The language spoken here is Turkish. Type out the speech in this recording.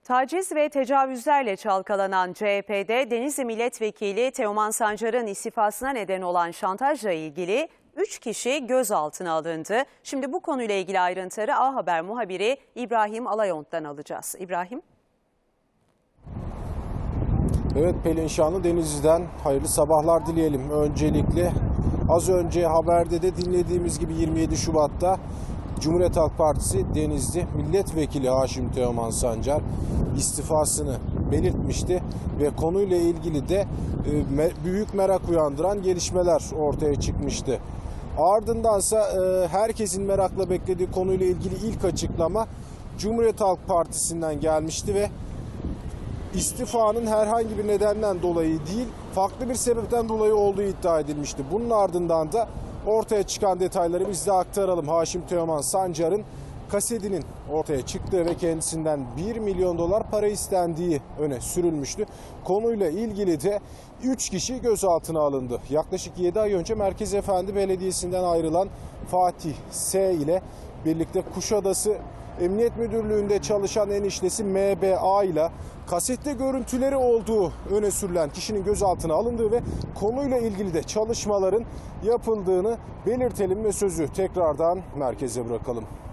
Taciz ve tecavüzlerle çalkalanan CHP'de Denizli Milletvekili Teoman Sancar'ın istifasına neden olan şantajla ilgili 3 kişi gözaltına alındı. Şimdi bu konuyla ilgili ayrıntıları A Haber muhabiri İbrahim Alayont'tan alacağız. İbrahim. Evet, Pelin Şanlı Denizli'den hayırlı sabahlar dileyelim. Öncelikle az önce haberde de dinlediğimiz gibi 27 Şubat'ta Cumhuriyet Halk Partisi Denizli Milletvekili Haşim Teoman Sancar istifasını belirtmişti ve konuyla ilgili de büyük merak uyandıran gelişmeler ortaya çıkmıştı. Ardındansa herkesin merakla beklediği konuyla ilgili ilk açıklama Cumhuriyet Halk Partisi'nden gelmişti ve istifanın herhangi bir nedenden dolayı değil, farklı bir sebepten dolayı olduğu iddia edilmişti. Bunun ardından da ortaya çıkan detayları biz de aktaralım. Haşim Teoman Sancar'ın kasetinin ortaya çıktığı ve kendisinden 1 milyon dolar para istendiği öne sürülmüştü. Konuyla ilgili de 3 kişi gözaltına alındı. Yaklaşık 7 ay önce Merkezefendi Belediyesi'nden ayrılan Fatih S. ile birlikte Kuşadası Emniyet Müdürlüğü'nde çalışan eniştesi MBA ile kasette görüntüleri olduğu öne sürülen kişinin gözaltına alındığı ve konuyla ilgili de çalışmaların yapıldığını belirtelim ve sözü tekrardan merkeze bırakalım.